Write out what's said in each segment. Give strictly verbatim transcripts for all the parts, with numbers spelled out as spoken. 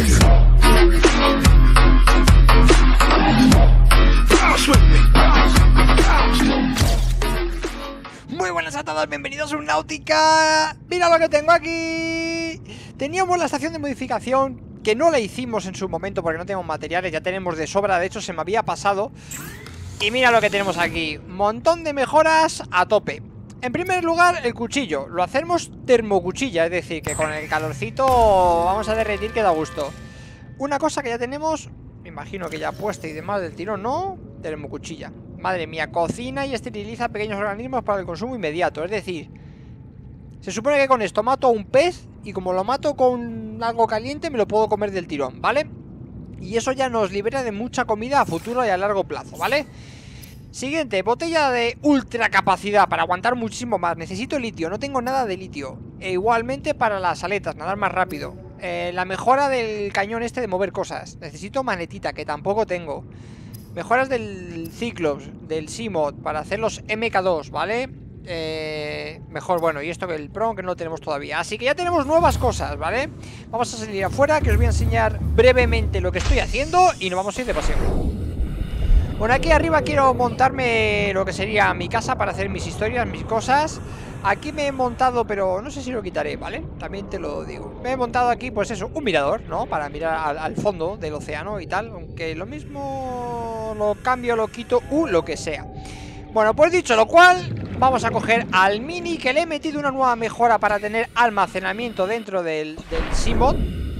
Muy buenas a todos, bienvenidos a Subnautica. Mira lo que tengo aquí. Teníamos la estación de modificación, que no la hicimos en su momento porque no tenemos materiales, ya tenemos de sobra, de hecho se me había pasado. Y mira lo que tenemos aquí, montón de mejoras a tope. En primer lugar, el cuchillo, lo hacemos termocuchilla, es decir, que con el calorcito vamos a derretir que da gusto. Una cosa que ya tenemos, me imagino que ya puesta y demás del tirón, ¿no? Termocuchilla. Madre mía, cocina y esteriliza pequeños organismos para el consumo inmediato, es decir, se supone que con esto mato a un pez y como lo mato con algo caliente me lo puedo comer del tirón, ¿vale? Y eso ya nos libera de mucha comida a futuro y a largo plazo, ¿vale? Siguiente, botella de ultra capacidad para aguantar muchísimo más. Necesito litio, no tengo nada de litio. E igualmente para las aletas, nadar más rápido. eh, La mejora del cañón este de mover cosas. Necesito magnetita, que tampoco tengo. Mejoras del Cyclops, del Seamod, para hacer los M K dos, ¿vale? Eh, mejor, bueno, y esto que el Pro, que no lo tenemos todavía. Así que ya tenemos nuevas cosas, ¿vale? Vamos a salir afuera, que os voy a enseñar brevemente lo que estoy haciendo y nos vamos a ir de paseo. Bueno, aquí arriba quiero montarme lo que sería mi casa para hacer mis historias, mis cosas. Aquí me he montado, pero no sé si lo quitaré, ¿vale? También te lo digo. Me he montado aquí, pues eso, un mirador, ¿no? Para mirar al, al fondo del océano y tal. Aunque lo mismo lo cambio, lo quito, u uh, lo que sea. Bueno, pues dicho lo cual, vamos a coger al Mini, que le he metido una nueva mejora para tener almacenamiento dentro del, del Seamod.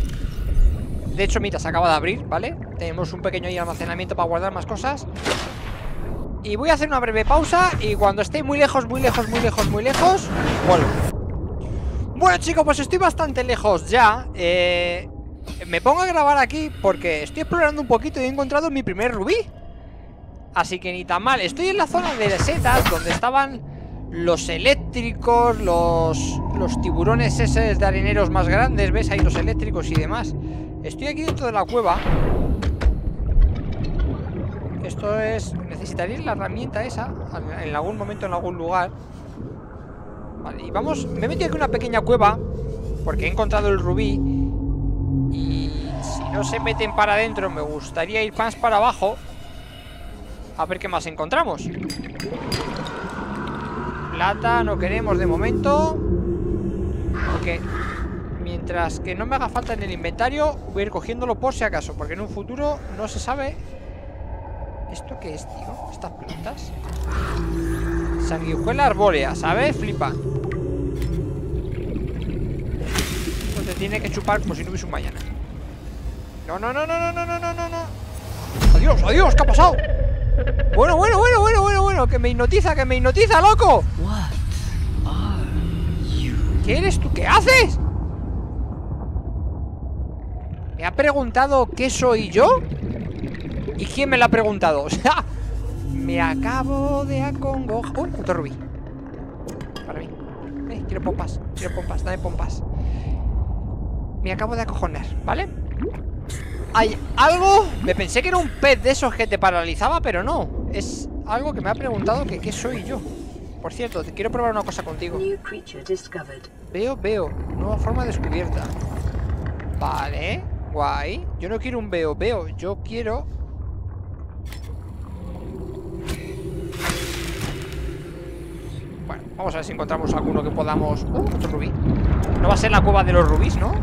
De hecho, mira, se acaba de abrir, ¿vale? Tenemos un pequeño ahí almacenamiento para guardar más cosas. Y voy a hacer una breve pausa y cuando esté muy lejos, muy lejos, muy lejos, muy lejos, vuelvo. Bueno, chicos, pues estoy bastante lejos ya. eh, Me pongo a grabar aquí porque estoy explorando un poquito y he encontrado mi primer rubí. Así que ni tan mal. Estoy en la zona de setas donde estaban los eléctricos, los, los tiburones esos de areneros más grandes. ¿Ves? Ahí los eléctricos y demás. Estoy aquí dentro de la cueva. Esto es... necesitaréis la herramienta esa en algún momento, en algún lugar. Vale, y vamos... me he metido aquí en una pequeña cueva porque he encontrado el rubí. Y si no se meten para adentro, me gustaría ir más para abajo a ver qué más encontramos. Plata no queremos de momento, porque mientras que no me haga falta en el inventario, voy a ir cogiéndolo por si acaso, porque en un futuro no se sabe. ¿Esto qué es, tío? Estas plantas. Sanguijuela arbórea, ¿sabes? Flipa. Esto te tiene que chupar como si no hubiese un mañana. No, no, no, no, no, no, no, no, no. Adiós, adiós, ¿qué ha pasado? Bueno, bueno, bueno, bueno, bueno, bueno. Que me hipnotiza, que me hipnotiza, loco. ¿Qué eres tú? ¿Qué haces? Me ha preguntado qué soy yo. ¿Y quién me lo ha preguntado? O sea, me acabo de acongojar. Uy, otro rubí. Para mí. Eh, quiero pompas, quiero pompas, dame pompas. Me acabo de acojonar, ¿vale? Hay algo... me pensé que era un pez de esos que te paralizaba, pero no. Es algo que me ha preguntado que qué soy yo. Por cierto, te quiero probar una cosa contigo. Veo, veo. Nueva forma descubierta. Vale, guay. Yo no quiero un veo, veo. Yo quiero... bueno, vamos a ver si encontramos alguno que podamos... Uh, otro rubí. No va a ser la cueva de los rubíes, ¿no?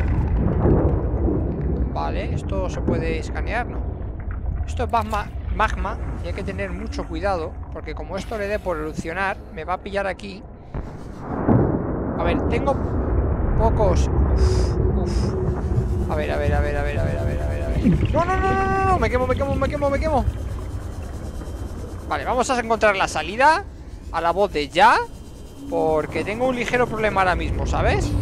Vale, esto se puede escanear, ¿no? Esto es magma, magma y hay que tener mucho cuidado, porque como esto le dé por erupcionar, me va a pillar aquí. A ver, tengo pocos... Uf, uf. A ver, a ver, a ver, a ver, a ver, a ver, a ver, a ver. No, no, no, no, no, no, me quemo, me quemo, me quemo, me quemo. Vale, vamos a encontrar la salida a la voz de ya, porque tengo un ligero problema ahora mismo, ¿sabes?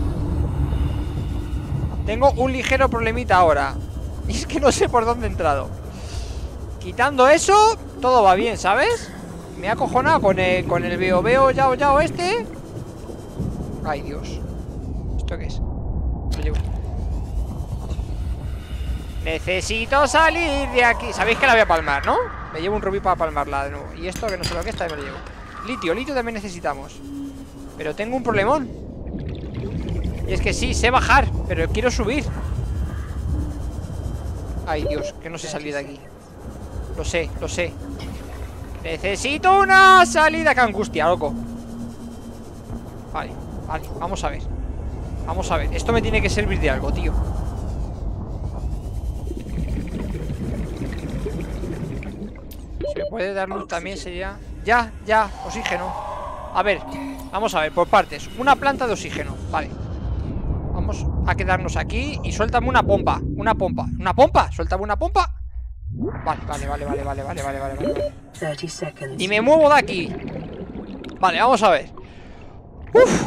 Tengo un ligero problemita ahora. Y es que no sé por dónde he entrado. Quitando eso, todo va bien, ¿sabes? Me ha acojonado con el, con el veo veo yao yao este. Ay, Dios. ¿Esto qué es? Lo llevo. Necesito salir de aquí. Sabéis que la voy a palmar, ¿no? Me llevo un rubí para palmarla de nuevo. Y esto que no sé lo que está, me lo llevo. Litio, litio también necesitamos. Pero tengo un problemón. Y es que sí, sé bajar, pero quiero subir. Ay, Dios, que no sé salir de aquí. Lo sé, lo sé. Necesito una salida. ¡Qué angustia, loco! Vale, vale, vamos a ver. Vamos a ver, esto me tiene que servir de algo, tío. Si me puede dar luz también sería... Ya, ya, oxígeno. A ver, vamos a ver, por partes. Una planta de oxígeno, vale. Vamos a quedarnos aquí y suéltame una pompa. Una pompa, ¿una pompa? Suéltame una pompa. Vale, vale, vale, vale, vale, vale, vale, vale, vale. Y me muevo de aquí. Vale, vamos a ver. Uf.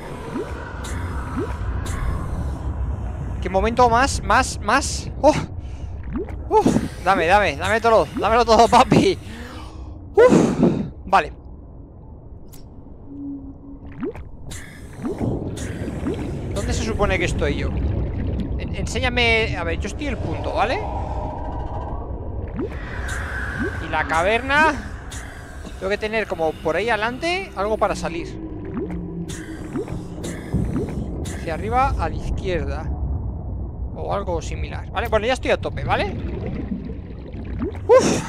Qué momento más, más, más. Oh. Uf. Dame, dame, dame todo, dámelo todo, papi. Uf. Vale. ¿Dónde se supone que estoy yo? En- enséñame. A ver, yo estoy en el punto, ¿vale? Y la caverna. Tengo que tener como por ahí adelante algo para salir. Hacia arriba, a la izquierda. O algo similar, ¿vale? Bueno, ya estoy a tope, ¿vale? Uf.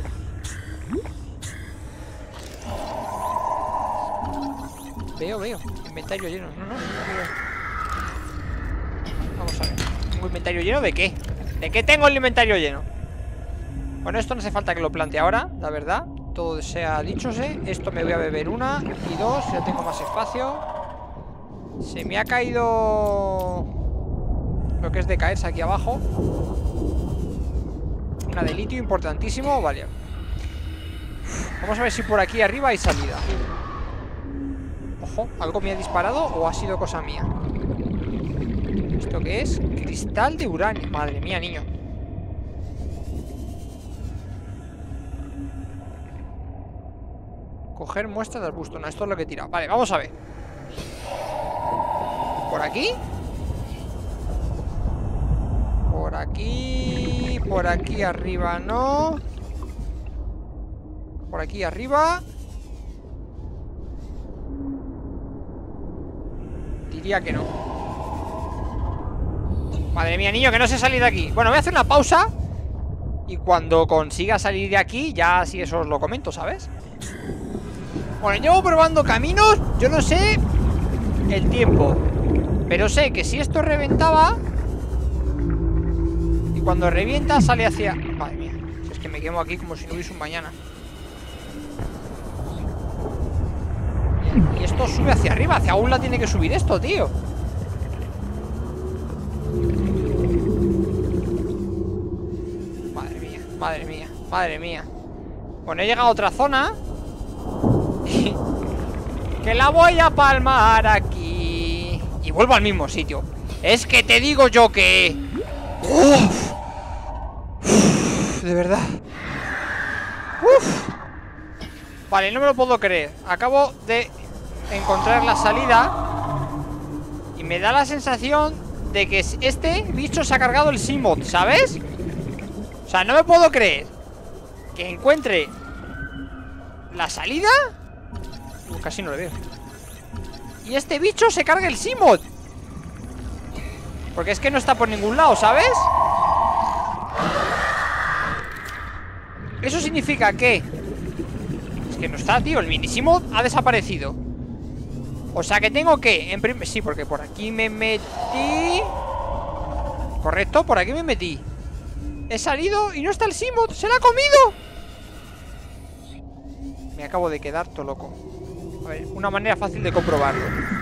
Veo, veo. Inventario lleno. No, no, no veo. Vamos a ver. ¿Tengo inventario lleno de qué? ¿De qué tengo el inventario lleno? Bueno, esto no hace falta que lo plantee ahora, la verdad. Todo sea dichose. Esto me voy a beber una y dos. Ya tengo más espacio. Se me ha caído lo que es de caerse aquí abajo. Una de litio, importantísimo. Vale. Vamos a ver si por aquí arriba hay salida. Ojo, ¿algo me ha disparado o ha sido cosa mía? ¿Esto qué es? Cristal de uranio. Madre mía, niño. Coger muestras de arbusto. No, esto es lo que he tirado. Vale, vamos a ver. ¿Por aquí? Por aquí. Por aquí arriba no. Por aquí arriba. Diría que no. Madre mía, niño, que no sé salir de aquí. Bueno, voy a hacer una pausa. Y cuando consiga salir de aquí, ya si eso os lo comento, ¿sabes? Bueno, llevo probando caminos. Yo no sé el tiempo, pero sé que si esto reventaba, y cuando revienta sale hacia... Madre mía, si es que me quemo aquí como si no hubiese un mañana. Y esto sube hacia arriba. Hacia un lado tiene que subir esto, tío. Madre mía, madre mía, madre mía. Bueno, he llegado a otra zona que la voy a palmar aquí. Y vuelvo al mismo sitio. Es que te digo yo que... Uf, uf, de verdad. Uf. Vale, no me lo puedo creer. Acabo de encontrar la salida y me da la sensación de que este bicho se ha cargado el Seamoth, ¿sabes? O sea, no me puedo creer que encuentre la salida. Uh, casi no lo veo. Y este bicho se carga el Seamoth. Porque es que no está por ningún lado, ¿sabes? Eso significa que... Es que no está, tío. El mini Seamoth ha desaparecido. O sea que tengo que... En prim... Sí, porque por aquí me metí... Correcto, por aquí me metí. He salido y no está el Seamoth. ¡Se la ha comido! Me acabo de quedar todo loco. A ver, una manera fácil de comprobarlo.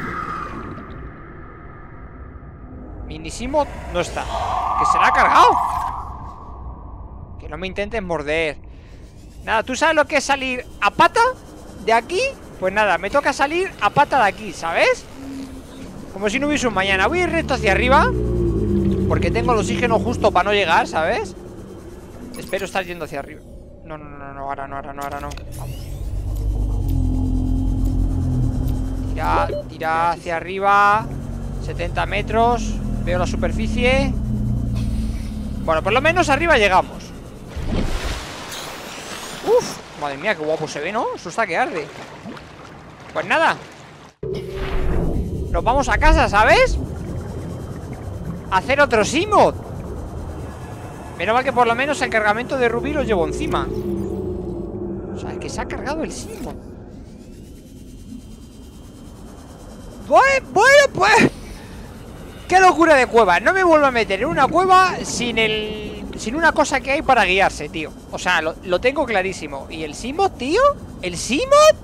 Mini Seamoth no está. ¡Que se la ha cargado! Que no me intentes morder. Nada, ¿tú sabes lo que es salir a pata de aquí? Pues nada, me toca salir a pata de aquí, ¿sabes? Como si no hubiese un mañana. Voy a ir recto hacia arriba porque tengo el oxígeno justo para no llegar, ¿sabes? Espero estar yendo hacia arriba. No, no, no, no, ahora no, ahora no, ahora no. Vamos. Tira, tira hacia arriba. setenta metros. Veo la superficie. Bueno, por lo menos arriba llegamos. Uf, madre mía, qué guapo se ve, ¿no? Eso está que arde. Pues nada, nos vamos a casa, ¿sabes? A hacer otro Seamoth. Menos mal que por lo menos el cargamento de rubí lo llevo encima. O sea, que se ha cargado el Seamoth. Bueno, bueno, pues... ¡Qué locura de cueva! No me vuelvo a meter en una cueva sin el... sin una cosa que hay para guiarse, tío. O sea, lo, lo tengo clarísimo. ¿Y el Seamoth, tío? ¿El Seamoth?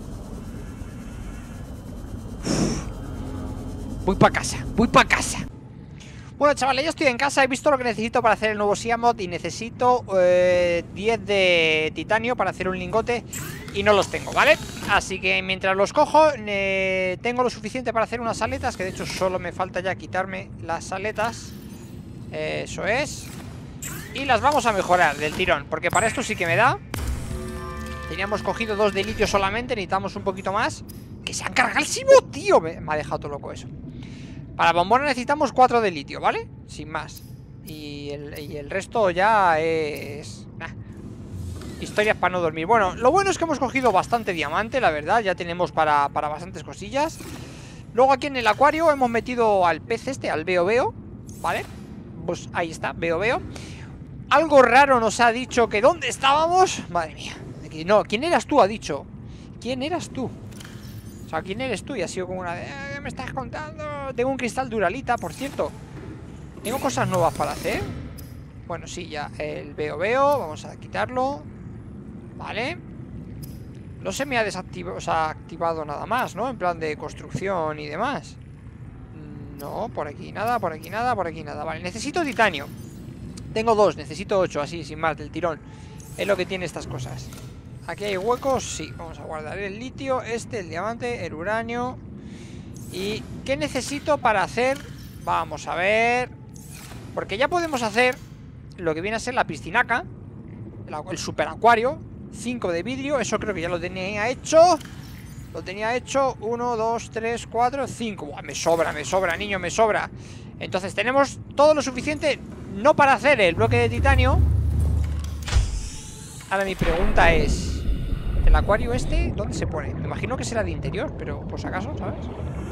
Voy para casa, voy para casa. Bueno, chavales, ya estoy en casa. He visto lo que necesito para hacer el nuevo Seamoth. Y necesito eh, diez de titanio para hacer un lingote. Y no los tengo, ¿vale? Así que mientras los cojo, eh, tengo lo suficiente para hacer unas aletas. Que de hecho solo me falta ya quitarme las aletas. eh, Eso es. Y las vamos a mejorar del tirón, porque para esto sí que me da. Teníamos cogido dos de litio solamente. Necesitamos un poquito más. Que se han cargado el Seamoth, tío. Me, me ha dejado todo loco eso. Para bombona necesitamos cuatro de litio, ¿vale? Sin más. Y el, y el resto ya es... Nah. Historias para no dormir. Bueno, lo bueno es que hemos cogido bastante diamante, la verdad. Ya tenemos para, para bastantes cosillas. Luego aquí en el acuario hemos metido al pez este, al veo veo, ¿vale? Pues ahí está, veo veo. Algo raro nos ha dicho que ¿dónde estábamos? Madre mía. No, ¿quién eras tú? Ha dicho. ¿Quién eras tú? O sea, ¿quién eres tú? Y ha sido como una de... ¿Qué me estás contando? Tengo un cristal duralita, por cierto. Tengo cosas nuevas para hacer. Bueno, sí, ya el veo veo. Vamos a quitarlo. Vale. No se me ha desactivado, o sea, activado nada más, ¿no? En plan de construcción y demás. No, por aquí nada, por aquí nada, por aquí nada. Vale, necesito titanio. Tengo dos, necesito ocho, así, sin más, del tirón. Es lo que tiene estas cosas. Aquí hay huecos, sí. Vamos a guardar el litio, este, el diamante, el uranio. ¿Y qué necesito para hacer? Vamos a ver. Porque ya podemos hacer lo que viene a ser la piscinaca, el, el super acuario. cinco de vidrio, eso creo que ya lo tenía hecho. Lo tenía hecho. uno, dos, tres, cuatro, cinco. Buah, me sobra, me sobra, niño, me sobra. Entonces tenemos todo lo suficiente. No para hacer el bloque de titanio. Ahora mi pregunta es... ¿El acuario este dónde se pone? Me imagino que será de interior, pero por si acaso, ¿sabes?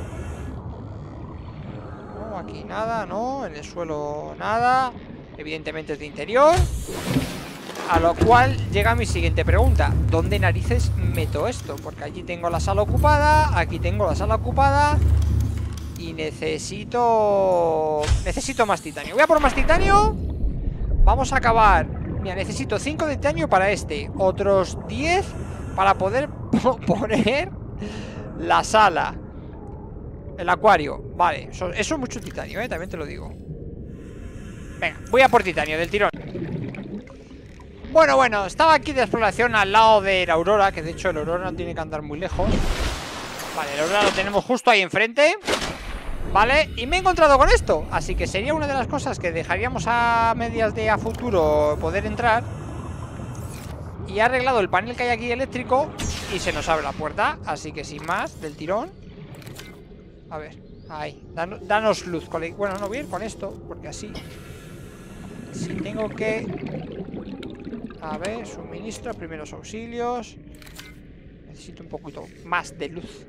No, aquí nada, no. En el suelo nada. Evidentemente es de interior. A lo cual llega mi siguiente pregunta. ¿Dónde narices meto esto? Porque allí tengo la sala ocupada. Aquí tengo la sala ocupada. Y necesito... Necesito más titanio. Voy a por más titanio. Vamos a acabar. Mira, necesito cinco de titanio para este. Otros diez para poder poner la sala. El acuario. Vale, eso, eso es mucho titanio, ¿eh? También te lo digo. Venga, voy a por titanio del tirón. Bueno, bueno, estaba aquí de exploración al lado de la Aurora. Que de hecho el Aurora no tiene que andar muy lejos. Vale, el Aurora lo tenemos justo ahí enfrente. Vale, y me he encontrado con esto. Así que sería una de las cosas que dejaríamos a medias de a futuro poder entrar. Y he arreglado el panel que hay aquí eléctrico. Y se nos abre la puerta. Así que sin más, del tirón. A ver, ahí, danos, danos luz. Bueno, no voy a ir con esto, porque así si tengo que... A ver, suministro, primeros auxilios. Necesito un poquito más de luz.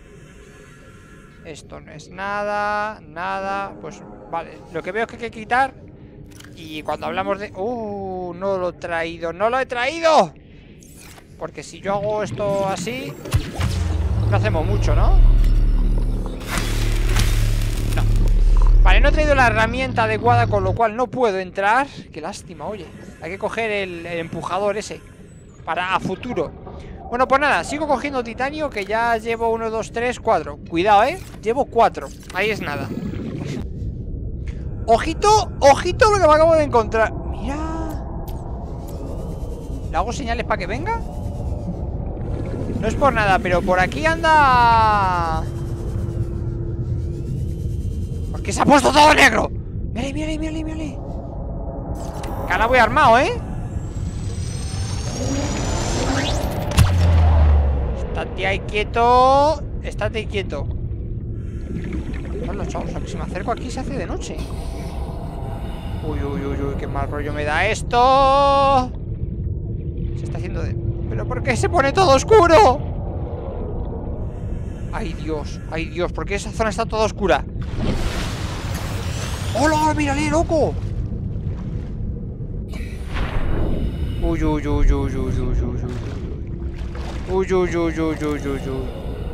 Esto no es nada, nada. Pues vale, lo que veo es que hay que quitar. Y cuando hablamos de... ¡Uh! No lo he traído, no lo he traído. Porque si yo hago esto así, no hacemos mucho, ¿no? No. Vale, no he traído la herramienta adecuada, con lo cual no puedo entrar. Qué lástima, oye. Hay que coger el, el empujador ese para a futuro. Bueno, pues nada, sigo cogiendo titanio. Que ya llevo uno, dos, tres, cuatro. Cuidado, eh, llevo cuatro. Ahí es nada. Ojito, ojito lo que me acabo de encontrar. Mira. ¿Le hago señales para que venga? No es por nada, pero por aquí anda... ¿Por qué se ha puesto todo negro? Mírale, mírale, mírale, mírale. Que ahora voy armado, ¿eh? Estate ahí quieto. Estate ahí quieto. Bueno, chavos, si me acerco aquí se hace de noche. Uy, uy, uy, uy, qué mal rollo me da esto. Se está haciendo de... ¿Pero por qué se pone todo oscuro? Ay, Dios, ay, Dios, ¿por qué esa zona está toda oscura? ¡Hola! ¡Mírale, loco! Uy, uy, uy, uy, uy, uy, uy, uy. Uy, uy, uy, uy, uy, uy, uy.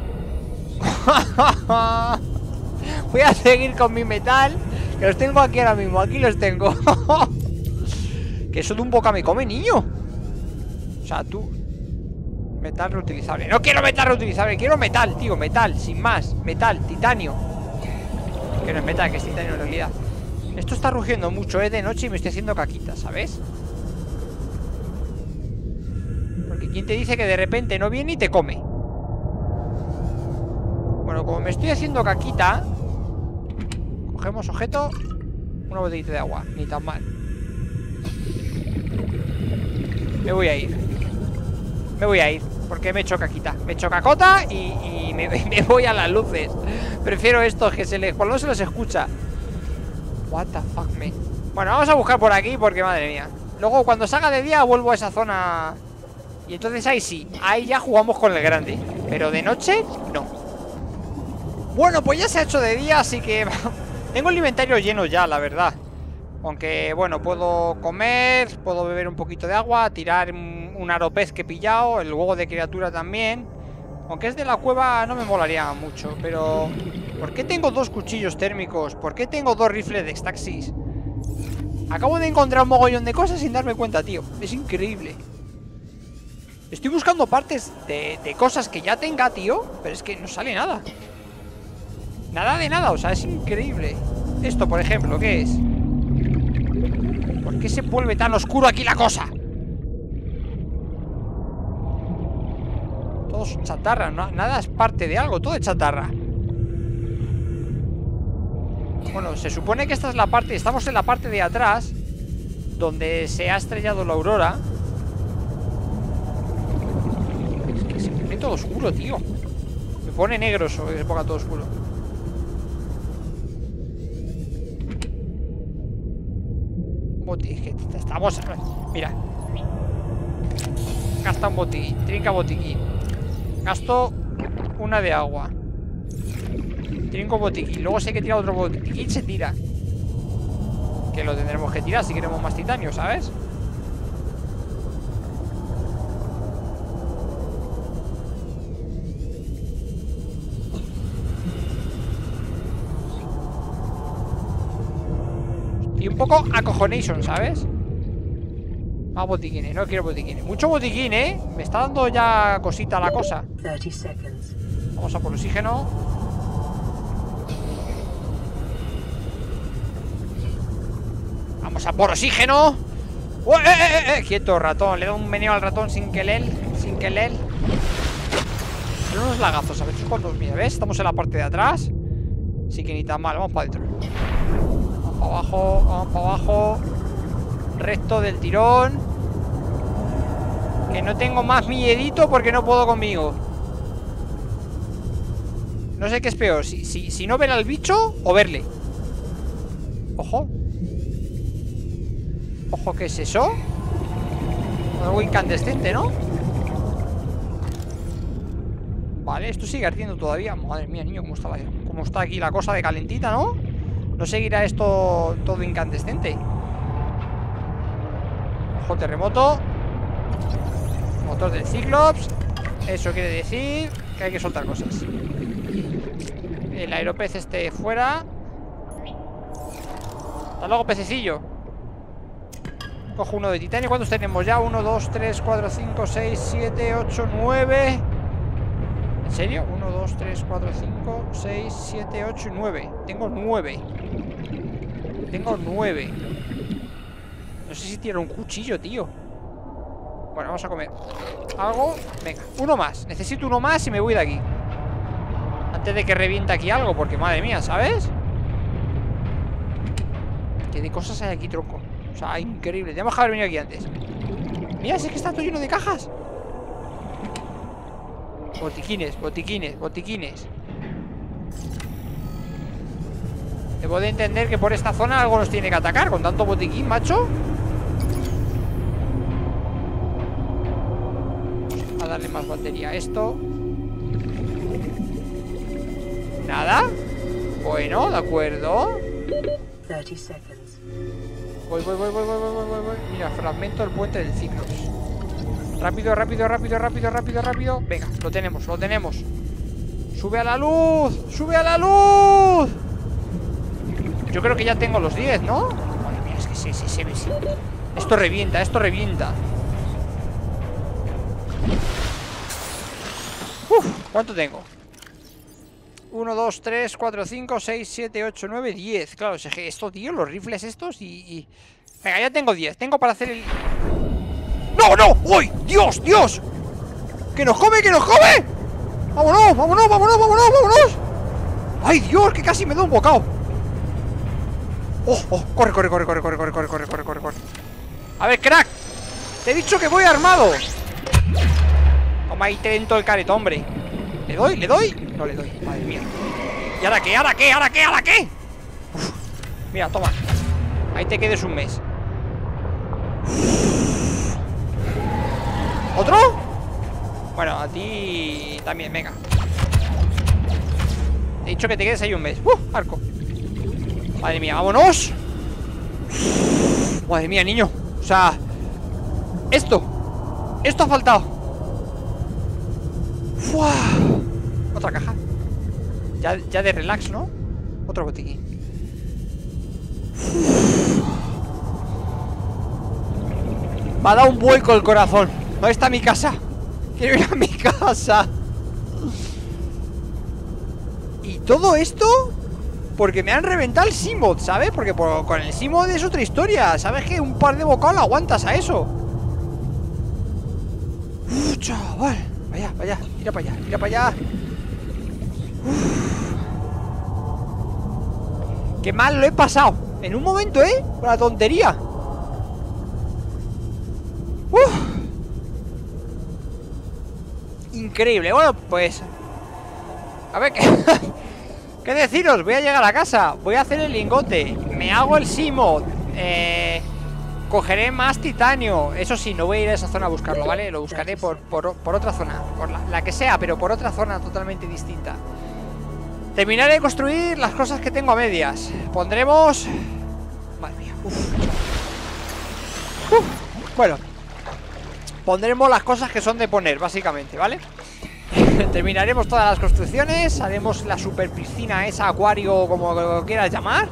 Voy a seguir con mi metal. Que los tengo aquí ahora mismo. Aquí los tengo. Que eso de un boca me come, niño. O sea, tú... Metal reutilizable. No quiero metal reutilizable. Quiero metal, tío. Metal, sin más. Metal, titanio. Que no es metal, que es titanio en realidad. Esto está rugiendo mucho, eh, de noche y me estoy haciendo caquita, ¿sabes? Porque ¿quién te dice que de repente no viene y te come? Bueno, como me estoy haciendo caquita, cogemos objeto. Una botellita de agua, ni tan mal. Me voy a ir. Me voy a ir, porque me he hecho caquita. Me he hecho cacota y, y me, me voy a las luces. Prefiero estos que se les... Cuando no se les escucha. What the fuck, me. Bueno, vamos a buscar por aquí porque, madre mía. Luego, cuando salga de día, vuelvo a esa zona. Y entonces ahí sí, ahí ya jugamos con el grande. Pero de noche, no. Bueno, pues ya se ha hecho de día, así que... Tengo el inventario lleno ya, la verdad. Aunque, bueno, puedo comer, puedo beber un poquito de agua, tirar un, un aropez que he pillado, el huevo de criatura también. Aunque es de la cueva, no me molaría mucho, pero... ¿Por qué tengo dos cuchillos térmicos? ¿Por qué tengo dos rifles de Staxis? Acabo de encontrar un mogollón de cosas sin darme cuenta, tío. Es increíble. Estoy buscando partes de, de cosas que ya tenga, tío, pero es que no sale nada. Nada de nada, o sea, es increíble. Esto, por ejemplo, ¿qué es? ¿Por qué se vuelve tan oscuro aquí la cosa? Todo es chatarra, no, nada es parte de algo, todo es chatarra. Bueno, se supone que esta es la parte... Estamos en la parte de atrás, donde se ha estrellado la aurora. Es que se pone todo oscuro, tío. Me pone negro eso, que se ponga todo oscuro. Es que estamos... Mira. Gasta un botiquín. Trinca botiquín. Gasto una de agua. Trinco botiquín. Luego si hay que tirar otro botiquín, se tira. Que lo tendremos que tirar si queremos más titanio, ¿sabes? Y un poco acojonation, ¿sabes? Más botiquines, no quiero botiquines. Mucho botiquín, ¿eh? Me está dando ya cosita la cosa. Vamos a por oxígeno. Vamos a por oxígeno. ¡Oh, eh, eh, eh! Quieto, ratón. Le da un meneo al ratón sin que él. Sin que él. Son unos lagazos, a ver cuántos. Mira, ¿ves? Estamos en la parte de atrás. Así que ni tan mal, vamos para adentro. Vamos para abajo, vamos para abajo. Recto del tirón. Que no tengo más miedito porque no puedo conmigo. No sé qué es peor, si, si, si no ver al bicho o verle. Ojo. Ojo, ¿qué es eso? Algo incandescente, ¿no? Vale, esto sigue ardiendo todavía. Madre mía, niño, cómo está, la, cómo está aquí la cosa de calentita, ¿no? No seguirá esto todo incandescente. Ojo, terremoto. Motor del Cyclops. Eso quiere decir que hay que soltar cosas. El aeropez este fuera. Hasta luego, pececillo. Cojo uno de titanio. ¿Cuántos tenemos ya? uno, dos, tres, cuatro, cinco, seis, siete, ocho, nueve. ¿En serio? uno, dos, tres, cuatro, cinco, seis, siete, ocho y nueve. Tengo nueve. Tengo nueve. No sé si tiene un cuchillo, tío. Bueno, vamos a comer algo. Venga, uno más. Necesito uno más y me voy de aquí. Antes de que reviente aquí algo, porque madre mía, ¿sabes? ¿Qué de cosas hay aquí, tronco? O sea, increíble. Tenemos que haber venido aquí antes. Mira, si es que está todo lleno de cajas. Botiquines, botiquines, botiquines. Debo de entender que por esta zona algo nos tiene que atacar. Con tanto botiquín, macho. A darle más batería a esto. Nada. Bueno, de acuerdo. thirty seconds. Voy, voy, voy, voy, voy, voy, voy, voy. Mira, fragmento del puente del Ciclos. Rápido, rápido, rápido, rápido, rápido, rápido. Venga, lo tenemos, lo tenemos. ¡Sube a la luz! ¡Sube a la luz! Yo creo que ya tengo los diez, ¿no? Madre mía, es que sí, sí, sí, sí. Esto revienta, esto revienta. Uf, ¿cuánto tengo? uno, dos, tres, cuatro, cinco, seis, siete, ocho, nueve, diez. Claro, es que esto, tío, los rifles estos y, y... Venga, ya tengo diez. Tengo para hacer el... ¡No, no! ¡Uy! ¡Dios, Dios! ¡Que nos come, que nos come! ¡Vámonos, vámonos, vámonos, vámonos, vámonos! ¡Ay, Dios! Que casi me da un bocado. ¡Oh, oh! Corre, corre, corre, corre, corre, corre, corre, corre, corre, corre, corre. A ver, crack. Te he dicho que voy armado. Toma ahí, te dentro el careto, hombre. ¿Le doy? ¿Le doy? No le doy, madre mía. ¿Y ahora qué? ¿Ahora qué? ¿Ahora qué? ¿Ahora qué? Uf. Mira, toma. Ahí te quedes un mes. ¿Otro? Bueno, a ti también, venga. He dicho que te quedes ahí un mes. ¡Uh! Arco. Madre mía, vámonos. Madre mía, niño. O sea, esto Esto ha faltado. ¡Fua! Otra caja. Ya, ya de relax, ¿no? Otro botiquín. Me ha dado un vuelco el corazón. ¿Dónde está mi casa? Quiero ir a mi casa. Y todo esto porque me han reventado el Simod, ¿sabes? Porque por, con el Simod es otra historia. ¿Sabes que un par de bocados lo aguantas a eso? Uf, chaval. Vaya, vaya, tira para allá, tira para allá. Uf. Qué mal lo he pasado. En un momento, ¿eh? Por la tontería. Uf. Increíble. Bueno, pues a ver, ¿qué, ¿qué deciros? Voy a llegar a casa. Voy a hacer el lingote. Me hago el Simod. Eh... Cogeré más titanio. Eso sí, no voy a ir a esa zona a buscarlo, ¿vale? Lo buscaré por, por, por otra zona. Por la, la que sea, pero por otra zona totalmente distinta. Terminaré de construir las cosas que tengo a medias. Pondremos... Madre mía. Uf. Uf. Bueno. Pondremos las cosas que son de poner, básicamente, ¿vale? Terminaremos todas las construcciones. Haremos la super piscina, esa acuario, como lo quieras llamar.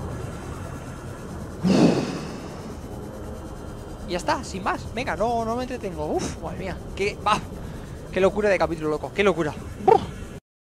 Y ya está, sin más. Venga, no, no me entretengo. Uf, madre mía. Qué, bah, qué locura de capítulo, loco. Qué locura. Uf.